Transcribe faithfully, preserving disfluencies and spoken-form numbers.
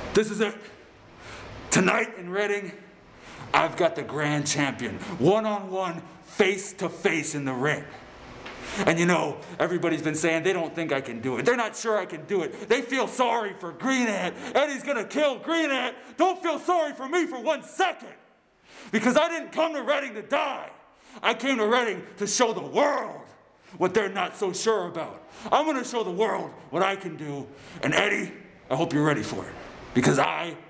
This is it. Tonight in Reading, I've got the grand champion, one-on-one, face-to-face in the ring. And you know, everybody's been saying they don't think I can do it. They're not sure I can do it. They feel sorry for Green Ant. Eddie's gonna kill Green Ant. Don't feel sorry for me for one second. Because I didn't come to Reading to die. I came to Reading to show the world what they're not so sure about. I'm gonna show the world what I can do. And Eddie, I hope you're ready for it. Because I